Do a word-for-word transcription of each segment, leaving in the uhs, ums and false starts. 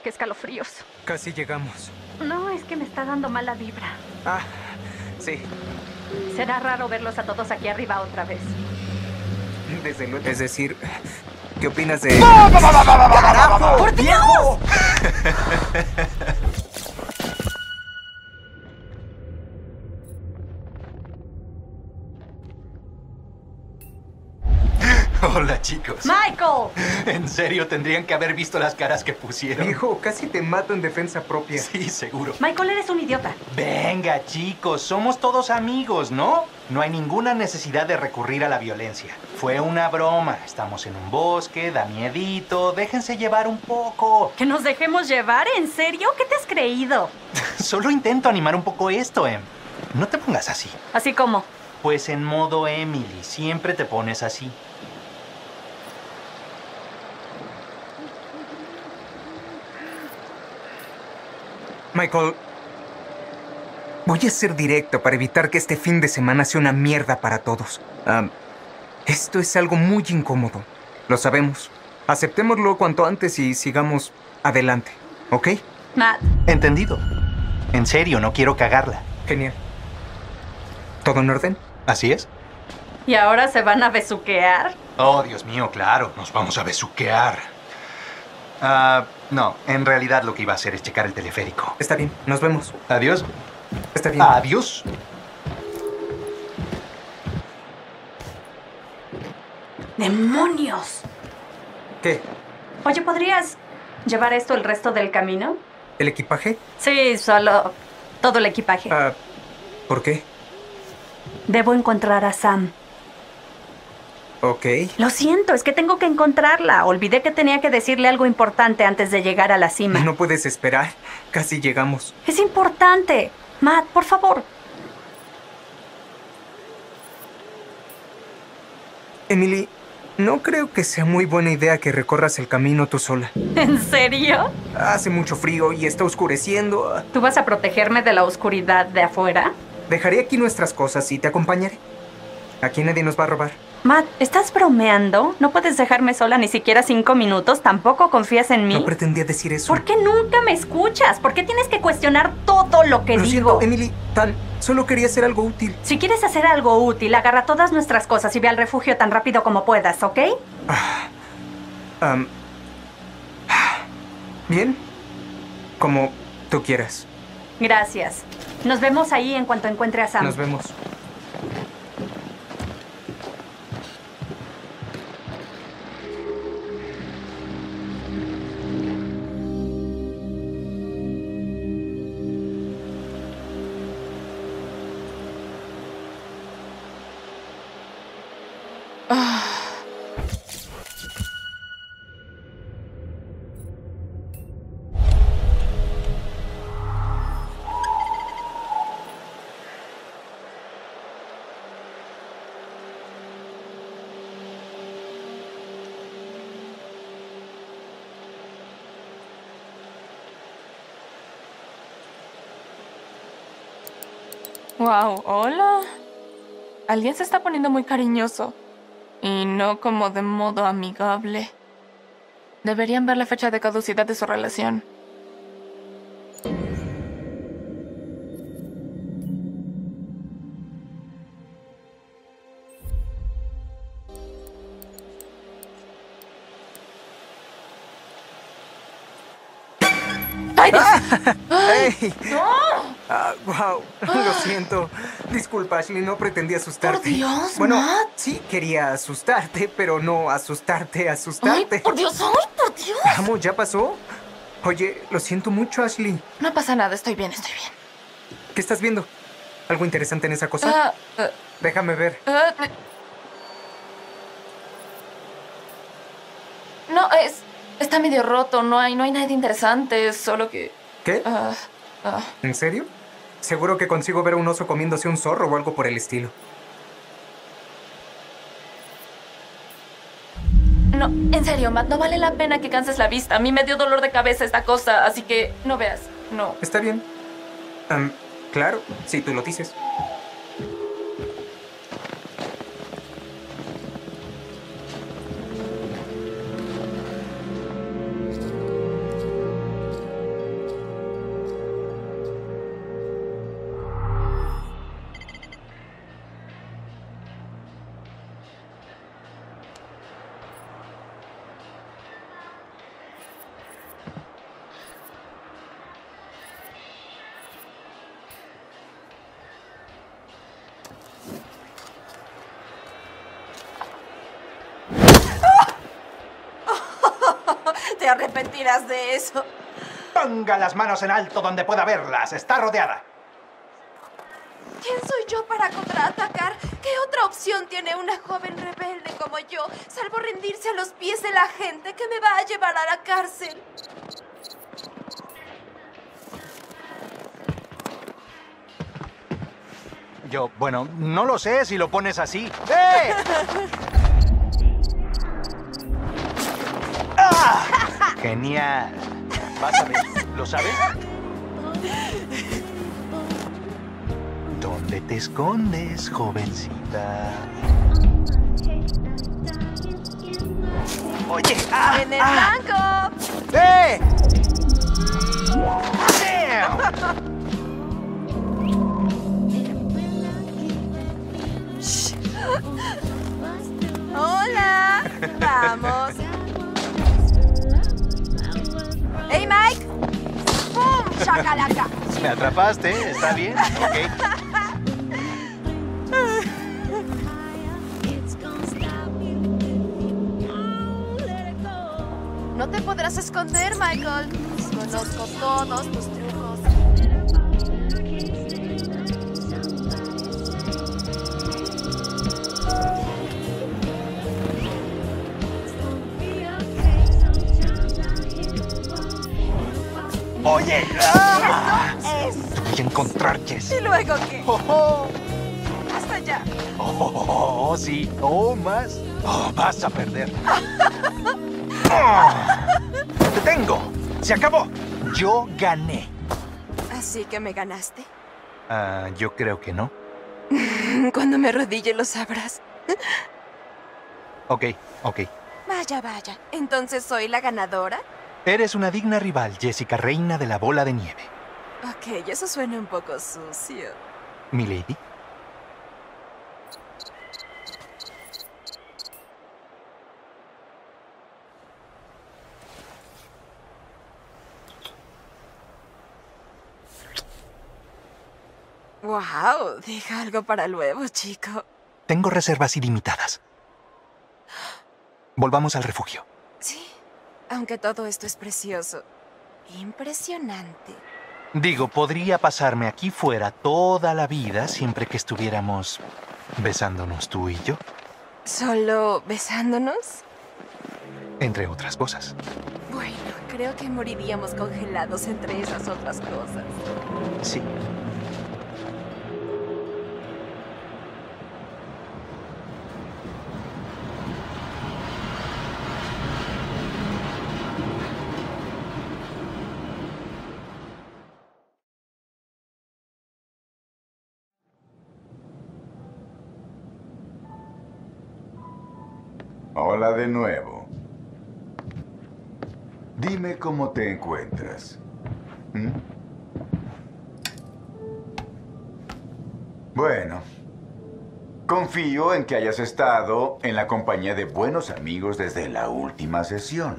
qué escalofríos. Casi llegamos. No, es que me está dando mala vibra. Ah, sí. Será raro verlos a todos aquí arriba otra vez. Desde luego. Es decir, ¿qué opinas de...? ¡Carajo! ¡Por Dios! Hola, chicos. ¡Michael! En serio, tendrían que haber visto las caras que pusieron. Viejo, casi te mato en defensa propia. Sí, seguro. Michael, eres un idiota. Venga, chicos, somos todos amigos, ¿no? No hay ninguna necesidad de recurrir a la violencia. Fue una broma. Estamos en un bosque, da miedito. Déjense llevar un poco. ¿Que nos dejemos llevar? ¿En serio? ¿Qué te has creído? Solo intento animar un poco esto, Em. No te pongas así. ¿Así como? Pues en modo Emily, siempre te pones así. Michael, voy a ser directo para evitar que este fin de semana sea una mierda para todos. Um, esto es algo muy incómodo. Lo sabemos. Aceptémoslo cuanto antes y sigamos adelante, ¿ok? Matt. Entendido. En serio, no quiero cagarla. Genial. ¿Todo en orden? ¿Así es? ¿Y ahora se van a besuquear? Oh, Dios mío, claro. Nos vamos a besuquear. Ah, no, en realidad lo que iba a hacer es checar el teleférico. Está bien, nos vemos. Adiós. Está bien. Adiós. ¡Demonios! ¿Qué? Oye, ¿podrías llevar esto el resto del camino? ¿El equipaje? Sí, solo todo el equipaje. Ah, ¿por qué? Debo encontrar a Sam. Ok. Lo siento, es que tengo que encontrarla. Olvidé que tenía que decirle algo importante antes de llegar a la cima. No puedes esperar. Casi llegamos. Es importante. Matt, por favor. Emily, no creo que sea muy buena idea que recorras el camino tú sola. ¿En serio? Hace mucho frío y está oscureciendo. ¿Tú vas a protegerme de la oscuridad de afuera? Dejaré aquí nuestras cosas y te acompañaré. Aquí nadie nos va a robar. Matt, ¿estás bromeando? ¿No puedes dejarme sola ni siquiera cinco minutos? ¿Tampoco confías en mí? No pretendía decir eso. ¿Por qué nunca me escuchas? ¿Por qué tienes que cuestionar todo lo que Lo digo? siento, Emily. Tan, solo quería hacer algo útil. Si quieres hacer algo útil, agarra todas nuestras cosas y ve al refugio tan rápido como puedas, ¿ok? Ah, um, Bien. Como tú quieras. Gracias. Nos vemos ahí en cuanto encuentre a Sam. Nos vemos. Wow, hola. Alguien se está poniendo muy cariñoso. Y no como de modo amigable. Deberían ver la fecha de caducidad de su relación. ¡Ay, Dios! ¡Hey! ¡No! Ah, wow, lo siento. Disculpa, Ashley, no pretendía asustarte. Por Dios, bueno, Matt. sí quería asustarte, pero no asustarte, asustarte. ¡Ay, por Dios! ¡Ay, por Dios! Vamos, ¿ya pasó? Oye, lo siento mucho, Ashley. No pasa nada, estoy bien, estoy bien. ¿Qué estás viendo? ¿Algo interesante en esa cosa? Ah, ah, Déjame ver. ah, no, es... Está medio roto, no hay, no hay nada interesante, solo que... ¿Qué? ah, ah. ¿En serio? Seguro que consigo ver a un oso comiéndose un zorro o algo por el estilo. No, en serio, Matt, no vale la pena que canses la vista. A mí me dio dolor de cabeza esta cosa, así que no veas, no. Está bien. Am, claro, si tú lo dices. te arrepentirás de eso. Ponga las manos en alto donde pueda verlas. Está rodeada. ¿Quién soy yo para contraatacar? ¿Qué otra opción tiene una joven rebelde como yo, salvo rendirse a los pies de la gente que me va a llevar a la cárcel? Yo, bueno, no lo sé si lo pones así. ¡Eh! ¡Ah! Genial. Vas a ver, ¿lo sabes? ¿Dónde te escondes, jovencita? Oye, ah, ¡En el ah, banco! ¡Eh! ¡Damn! ¡Hola! ¡Vamos! ¡Hey, Mike! ¡Pum! ¡Chacalaca! Me atrapaste, ¿está bien? Ok. No te podrás esconder, Michael. Conozco todos tus trucos. Oye, ¡ah! ¡Eso Te voy a encontrar, Jess. es! ¿Y luego qué? Oh, oh. ¡Hasta allá! Oh, oh, sí. Oh, más. Oh, vas a perder. Oh, te tengo. Se acabó. Yo gané. ¿Así que me ganaste? Ah, yo creo que no. Cuando me arrodille lo sabrás. Ok, ok. Vaya, vaya. ¿Entonces soy la ganadora? Eres una digna rival, Jessica, reina de la bola de nieve. Ok, eso suena un poco sucio. ¿Milady? Wow, deja algo para luego, chico. Tengo reservas ilimitadas. Volvamos al refugio. Sí, aunque todo esto es precioso. Impresionante. Digo, podría pasarme aquí fuera toda la vida siempre que estuviéramos besándonos tú y yo, ¿Solo besándonos? entre otras cosas. Bueno, creo que moriríamos congelados entre esas otras cosas. Sí. Hola de nuevo. Dime cómo te encuentras. ¿Mm? Bueno, confío en que hayas estado en la compañía de buenos amigos desde la última sesión.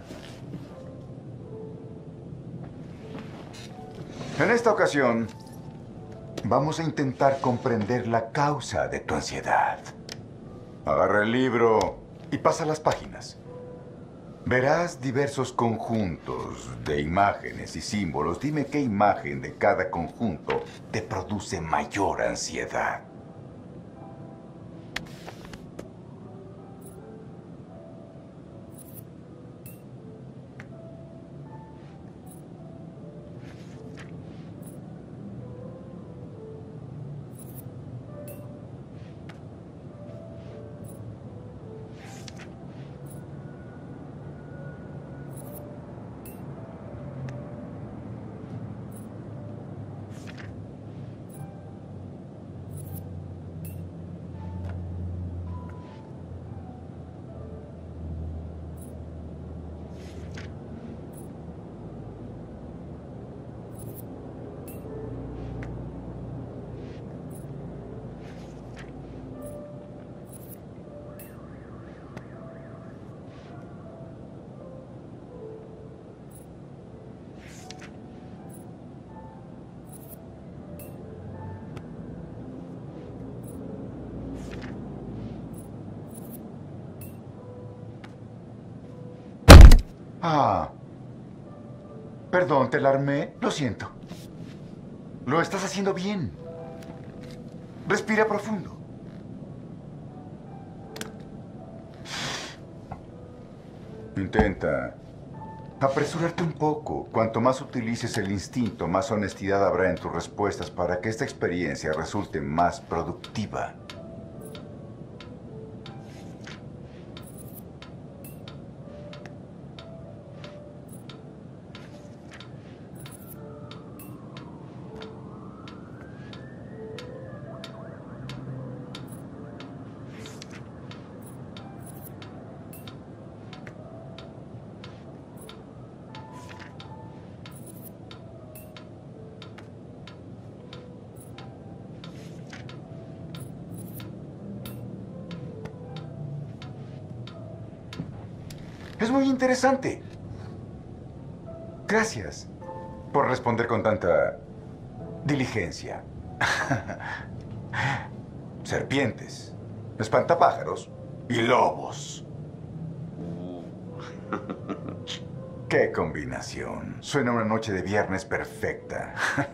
En esta ocasión, vamos a intentar comprender la causa de tu ansiedad. Agarra el libro y pasa las páginas. Verás diversos conjuntos de imágenes y símbolos. Dime qué imagen de cada conjunto te produce mayor ansiedad. Ah, Perdón, te alarmé. Lo siento. Lo estás haciendo bien. Respira profundo. Intenta apresurarte un poco. Cuanto más utilices el instinto, más honestidad habrá en tus respuestas para que esta experiencia resulte más productiva. Es muy interesante. Gracias por responder con tanta diligencia. Serpientes, espantapájaros y lobos. ¡Qué combinación! Suena una noche de viernes perfecta.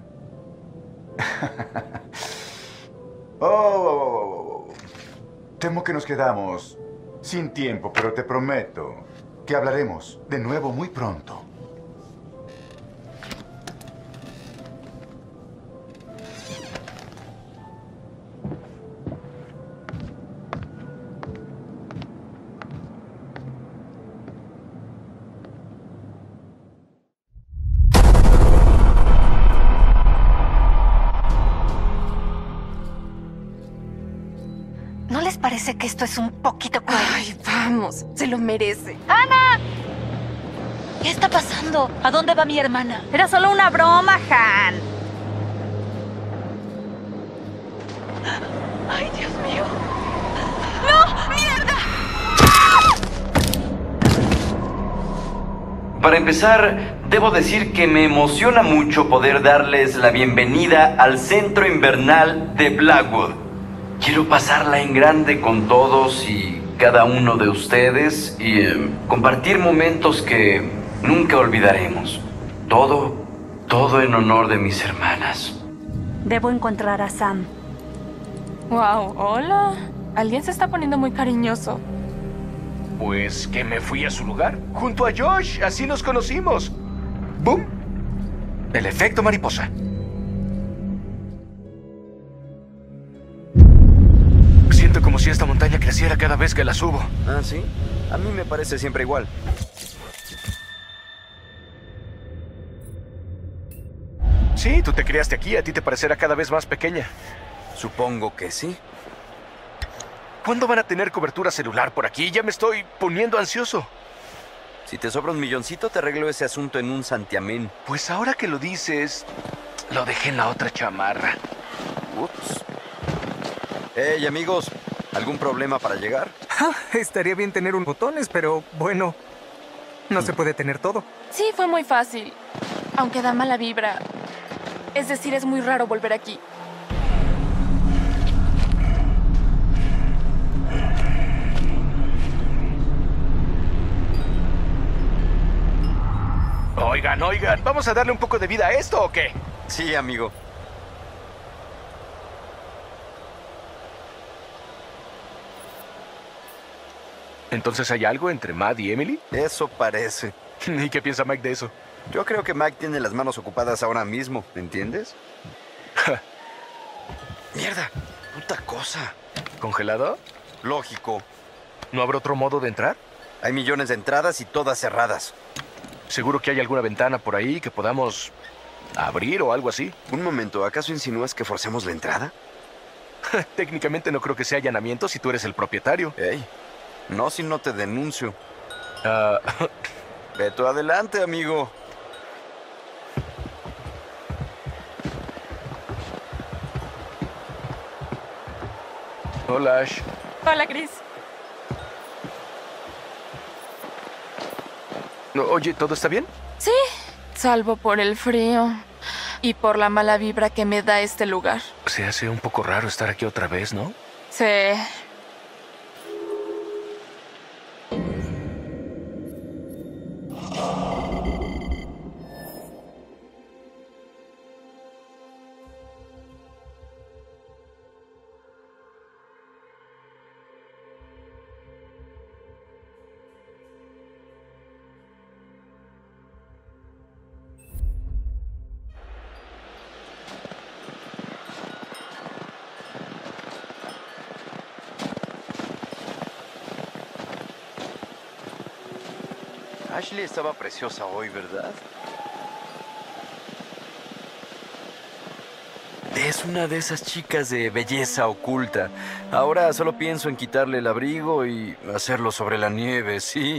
Oh, oh, oh, oh. Temo que nos quedamos sin tiempo, pero te prometo que hablaremos de nuevo muy pronto. ¿No les parece que esto es un poquito cruel? Ay, vamos, se lo merece. ¿Qué está pasando? ¿A dónde va mi hermana? Era solo una broma, Han. Ay, Dios mío. Para empezar, debo decir que me emociona mucho poder darles la bienvenida al centro invernal de Blackwood. Quiero pasarla en grande con todos y cada uno de ustedes y eh, compartir momentos que nunca olvidaremos. Todo, todo en honor de mis hermanas. Debo encontrar a Sam. Wow, hola. Alguien se está poniendo muy cariñoso. Pues que me fui a su lugar, junto a Josh, así nos conocimos. ¡Bum! El efecto mariposa. Siento como si esta montaña creciera cada vez que la subo. ¿Ah, sí? A mí me parece siempre igual. Sí, tú te criaste aquí, a ti te parecerá cada vez más pequeña. Supongo que sí. ¿Cuándo van a tener cobertura celular por aquí? Ya me estoy poniendo ansioso. Si te sobra un milloncito, te arreglo ese asunto en un santiamén. Pues ahora que lo dices, lo dejé en la otra chamarra. Ups. Hey, amigos, ¿algún problema para llegar? Ah, estaría bien tener un botones, pero bueno, no se puede tener todo. Sí, fue muy fácil. Aunque da mala vibra. Es decir, es muy raro volver aquí. Oigan, oigan, ¿vamos a darle un poco de vida a esto o qué? Sí, amigo. ¿Entonces hay algo entre Matt y Emily? Eso parece. ¿Y qué piensa Mike de eso? Yo creo que Mike tiene las manos ocupadas ahora mismo, ¿entiendes? Mierda, puta cosa. ¿Congelado? Lógico. ¿No habrá otro modo de entrar? Hay millones de entradas y todas cerradas. ¿Seguro que hay alguna ventana por ahí que podamos abrir o algo así? Un momento, ¿acaso insinúas que forcemos la entrada? Técnicamente no creo que sea allanamiento si tú eres el propietario. Ey, no si no te denuncio. Ah, Ve tú adelante, amigo. hola, Ash. Hola, Chris. No, oye, ¿todo está bien? Sí, salvo por el frío y por la mala vibra que me da este lugar. Se hace un poco raro estar aquí otra vez, ¿no? Sí. Ashley estaba preciosa hoy, ¿verdad? Es una de esas chicas de belleza oculta. Ahora solo pienso en quitarle el abrigo y hacerlo sobre la nieve, ¿sí?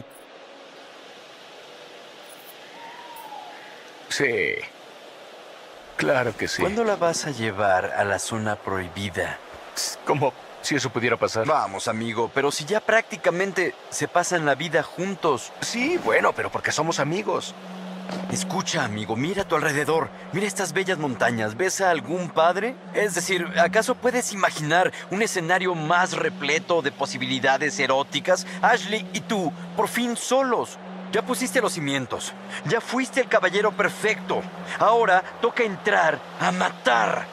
Sí. Claro que sí. ¿Cuándo la vas a llevar a la zona prohibida? Como si eso pudiera pasar. Vamos, amigo, pero si ya prácticamente se pasan la vida juntos. Sí, bueno, pero porque somos amigos. Escucha, amigo, mira a tu alrededor. Mira estas bellas montañas. ¿Ves a algún padre? Es decir, ¿acaso puedes imaginar un escenario más repleto de posibilidades eróticas? Ashley y tú, por fin solos. Ya pusiste los cimientos. Ya fuiste el caballero perfecto. Ahora toca entrar a matar.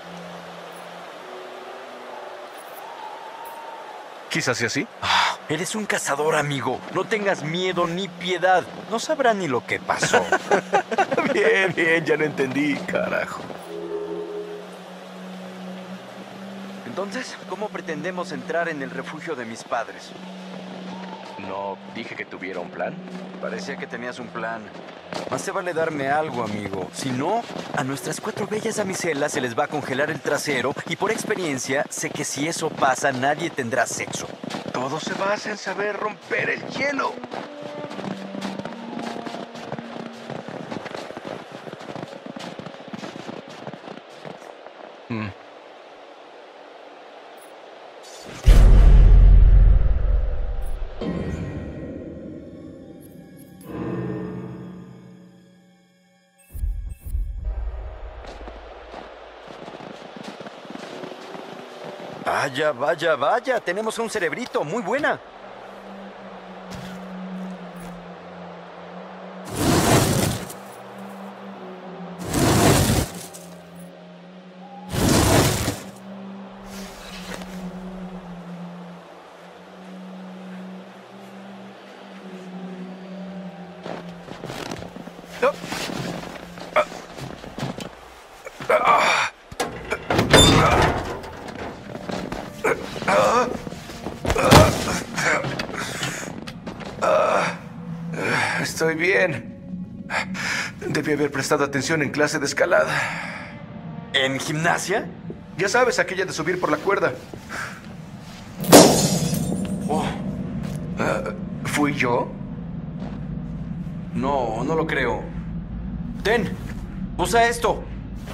Quizás sea así. Ah, eres un cazador, amigo. No tengas miedo ni piedad. No sabrá ni lo que pasó. Bien, bien, ya lo entendí, carajo. Entonces, ¿cómo pretendemos entrar en el refugio de mis padres? ¿No dije que tuviera un plan? Parecía que tenías un plan. Más te vale darme algo, amigo. Si no, a nuestras cuatro bellas damiselas se les va a congelar el trasero y por experiencia sé que si eso pasa nadie tendrá sexo. Todo se basa en saber romper el hielo. Mm. Vaya, vaya, vaya. Tenemos un cerebrito. Muy buena. Estoy bien. Debí haber prestado atención en clase de escalada. ¿En gimnasia? Ya sabes, aquella de subir por la cuerda. Oh. Uh, ¿Fui yo? No, no lo creo. Ten, usa esto.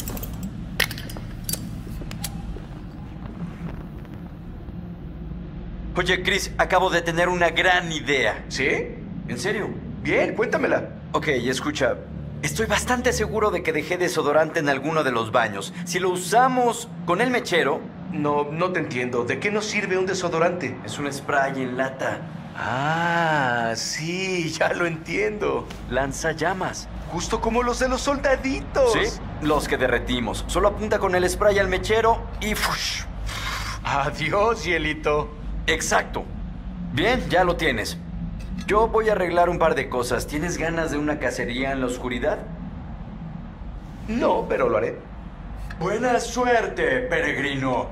Oye, Chris, acabo de tener una gran idea. ¿Sí? ¿En serio? Bien, cuéntamela. Ok, escucha. Estoy bastante seguro de que dejé desodorante en alguno de los baños. Si lo usamos con el mechero... No, no te entiendo. ¿De qué nos sirve un desodorante? Es un spray en lata. Ah, sí, ya lo entiendo. Lanza llamas. Justo como los de los soldaditos. Sí, los que derretimos. Solo apunta con el spray al mechero y... ¡fush! Adiós, hielito. Exacto. Bien, ya lo tienes. Yo voy a arreglar un par de cosas. ¿Tienes ganas de una cacería en la oscuridad? No, pero lo haré. Buena suerte, peregrino.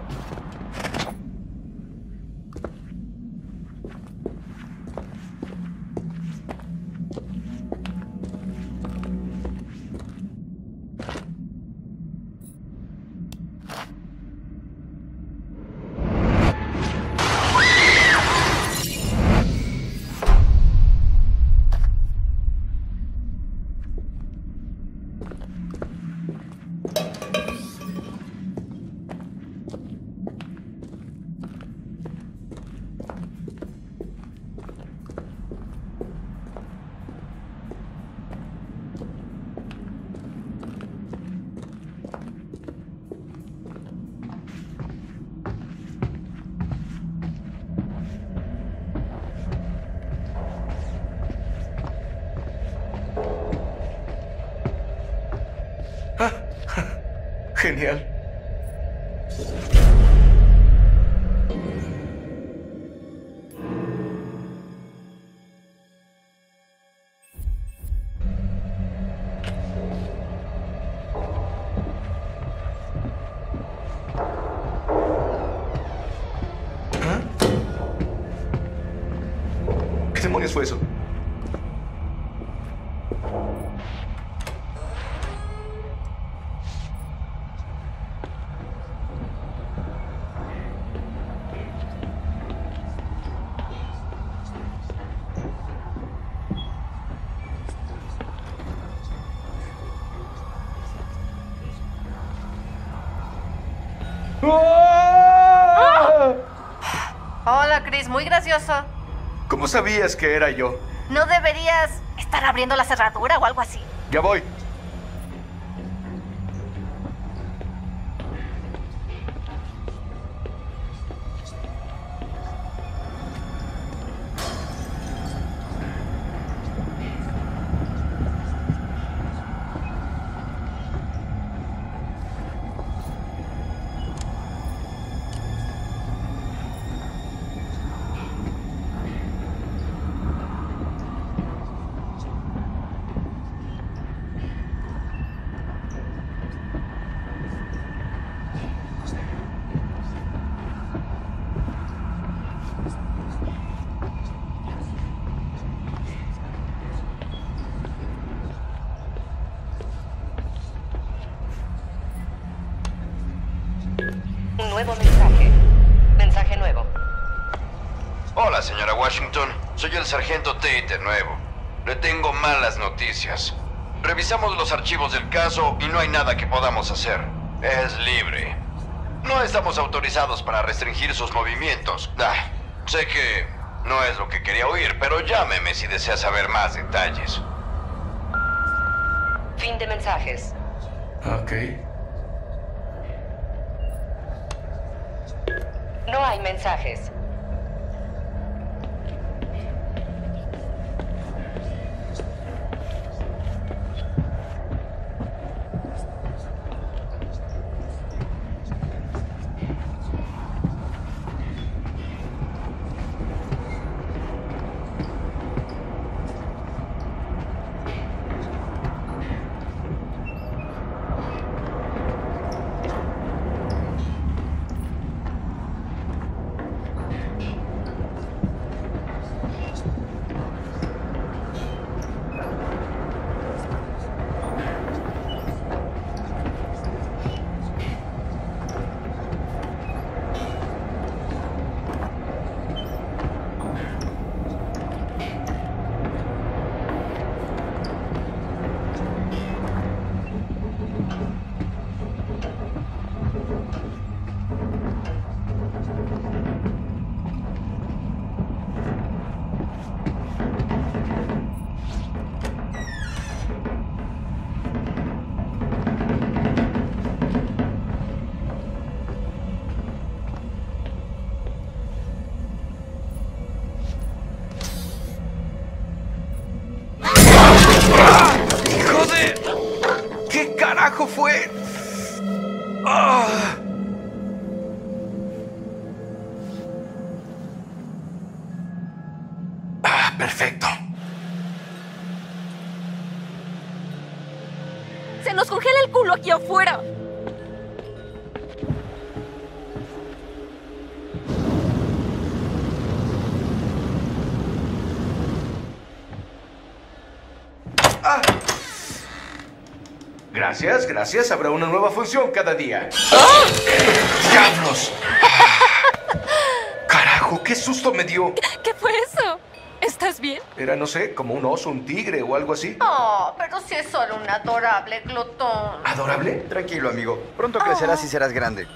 Genial. ¿Ah? ¿Qué demonios fue eso? ¡Oh! Hola, Chris, muy gracioso. ¿Cómo sabías que era yo? ¿No deberías estar abriendo la cerradura o algo así? Ya voy. Un nuevo mensaje. Mensaje nuevo. Hola, señora Washington. Soy el sargento Tate de nuevo. Le tengo malas noticias. Revisamos los archivos del caso y no hay nada que podamos hacer. Es libre. No estamos autorizados para restringir sus movimientos. Ah, sé que no es lo que quería oír, pero llámeme si desea saber más detalles. Fin de mensajes. Ok. No hay mensajes. Fue... Ah. Ah, perfecto. ¡Se nos congela el culo aquí afuera! Ah. Gracias, gracias. Habrá una nueva función cada día. ¡Ah! ¡Diablos! ¡Carajo! ¡Qué susto me dio! ¿Qué, qué fue eso? ¿Estás bien? Era, no sé, como un oso, un tigre o algo así. Oh, pero si es solo un adorable glotón. ¿Adorable? Tranquilo, amigo. Pronto crecerás y serás grande.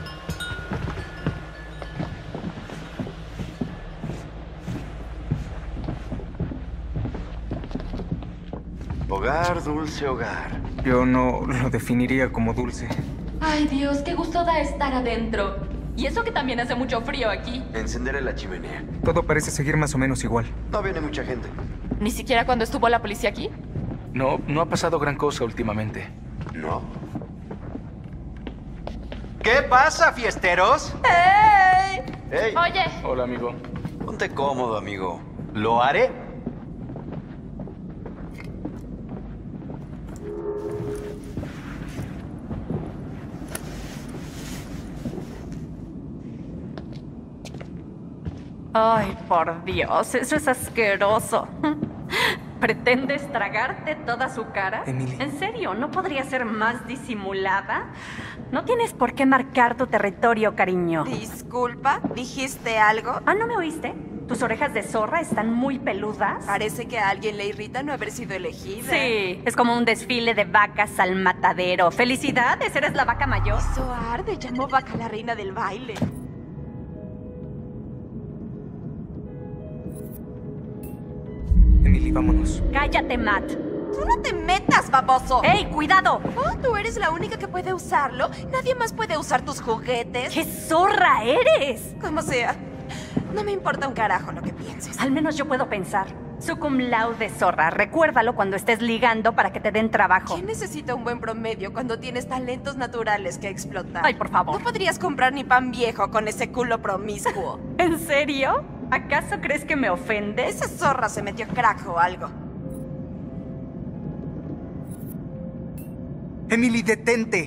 Hogar, dulce hogar. Yo no lo definiría como dulce. Ay, Dios, qué gusto da estar adentro. Y eso que también hace mucho frío aquí. Encenderé la chimenea. Todo parece seguir más o menos igual. No viene mucha gente. ¿Ni siquiera cuando estuvo la policía aquí? No, no ha pasado gran cosa últimamente. No. ¿Qué pasa, fiesteros? ¡Hey! ¡Hey! Oye. Hola, amigo. Ponte cómodo, amigo. Lo haré. Ay, por Dios, eso es asqueroso. ¿Pretendes tragarte toda su cara? Emily. ¿En serio? ¿No podría ser más disimulada? No tienes por qué marcar tu territorio, cariño. Disculpa, ¿dijiste algo? Ah, ¿no me oíste? ¿Tus orejas de zorra están muy peludas? Parece que a alguien le irrita no haber sido elegida. Sí, es como un desfile de vacas al matadero. ¡Felicidades! ¿Eres la vaca mayor? Eso arde, llamó vaca la reina del baile. Emily, vámonos. Cállate, Matt. ¡Tú no te metas, baboso! ¡Ey, cuidado! Oh, ¿tú eres la única que puede usarlo? ¿Nadie más puede usar tus juguetes? ¡Qué zorra eres! Como sea. No me importa un carajo lo que pienses. Al menos yo puedo pensar. Su cum laude, zorra. Recuérdalo cuando estés ligando para que te den trabajo. ¿Quién necesita un buen promedio cuando tienes talentos naturales que explotar? Ay, por favor. No podrías comprar ni pan viejo con ese culo promiscuo. ¿En serio? ¿Acaso crees que me ofende? Esa zorra se metió crack o algo. Emily, detente.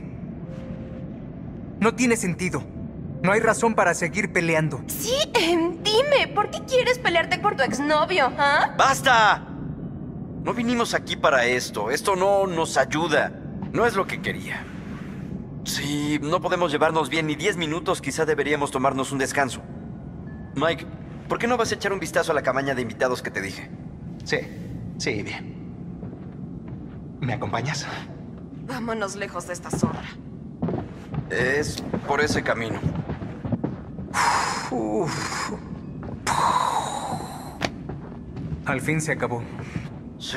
No tiene sentido. No hay razón para seguir peleando. Sí, eh, dime, ¿por qué quieres pelearte por tu exnovio, ah? ¡Basta! No vinimos aquí para esto. Esto no nos ayuda. No es lo que quería. Si no podemos llevarnos bien ni diez minutos, quizá deberíamos tomarnos un descanso. Mike, ¿por qué no vas a echar un vistazo a la cabaña de invitados que te dije? Sí, sí, bien. ¿Me acompañas? Vámonos lejos de esta zorra. Es por ese camino. Uf. Al fin se acabó. Sí.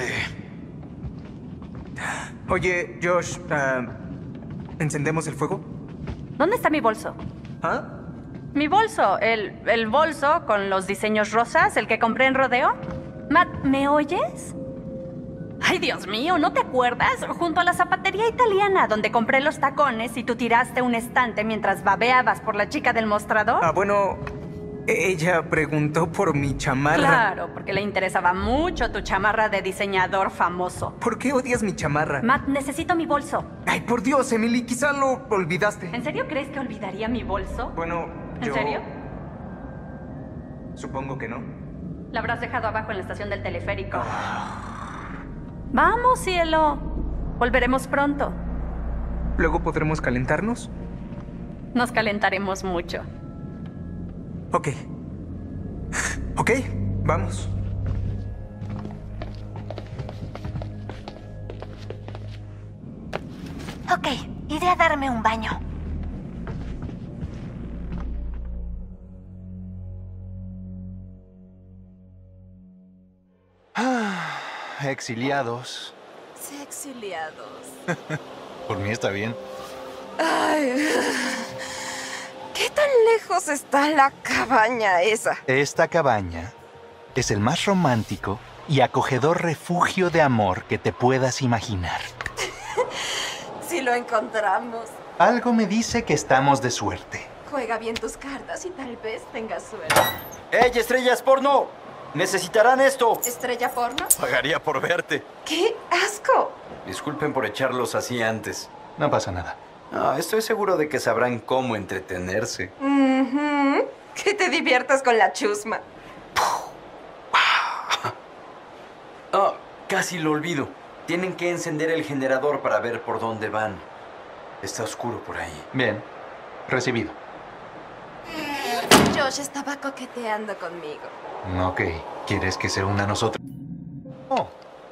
Oye, Josh, uh, ¿encendemos el fuego? ¿Dónde está mi bolso? ¿Ah? Mi bolso, el, el bolso con los diseños rosas, el que compré en Rodeo. Matt, ¿me oyes? Ay, Dios mío, ¿no te acuerdas? Junto a la zapatería italiana, donde compré los tacones y tú tiraste un estante mientras babeabas por la chica del mostrador. Ah, bueno, ella preguntó por mi chamarra. Claro, porque le interesaba mucho tu chamarra de diseñador famoso. ¿Por qué odias mi chamarra? Matt, necesito mi bolso. Ay, por Dios, Emily, quizá lo olvidaste. ¿En serio crees que olvidaría mi bolso? Bueno, yo... ¿En serio? Supongo que no. Lo habrás dejado abajo en la estación del teleférico. Vamos, cielo. Volveremos pronto. ¿Luego podremos calentarnos? Nos calentaremos mucho. Ok. Ok, vamos. Ok, iré a darme un baño. Ah, exiliados. Sí, exiliados. Por mí está bien. Ay, ¿qué tan lejos está la cabaña esa? Esta cabaña es el más romántico y acogedor refugio de amor que te puedas imaginar. Si lo encontramos. Algo me dice que estamos de suerte. Juega bien tus cartas y tal vez tengas suerte. ¡Ey, estrellas porno! ¡Necesitarán esto! ¿Estrella porno? Pagaría por verte. ¡Qué asco! Disculpen por echarlos así antes. No pasa nada. No, estoy seguro de que sabrán cómo entretenerse. Uh-huh. Que te diviertas con la chusma. Oh, casi lo olvido. Tienen que encender el generador para ver por dónde van. Está oscuro por ahí. Bien. Recibido. Josh estaba coqueteando conmigo. Ok. ¿Quieres que se una a nosotros? Oh.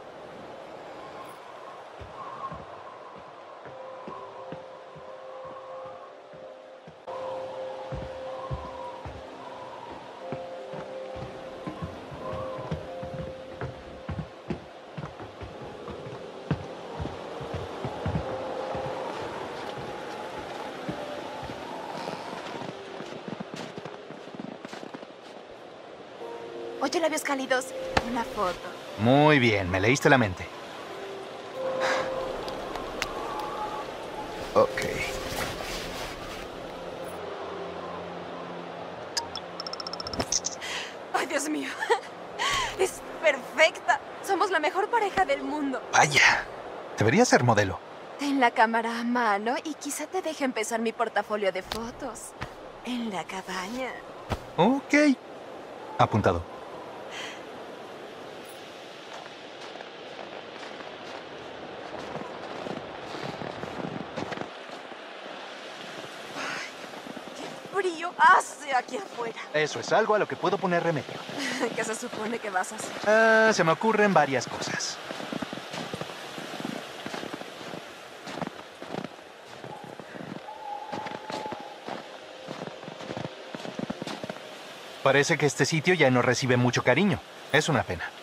Oye, labios cálidos, una foto. Muy bien, me leíste la mente. Ok. Ay, Dios mío. Es perfecta. Somos la mejor pareja del mundo. Vaya. Debería ser modelo. Ten la cámara a mano y quizá te deje empezar mi portafolio de fotos. En la cabaña. Ok. Apuntado. Frío. hace aquí afuera? Eso es algo a lo que puedo poner remedio. ¿Qué se supone que vas a hacer? Ah, se me ocurren varias cosas. Parece que este sitio ya no recibe mucho cariño. Es una pena.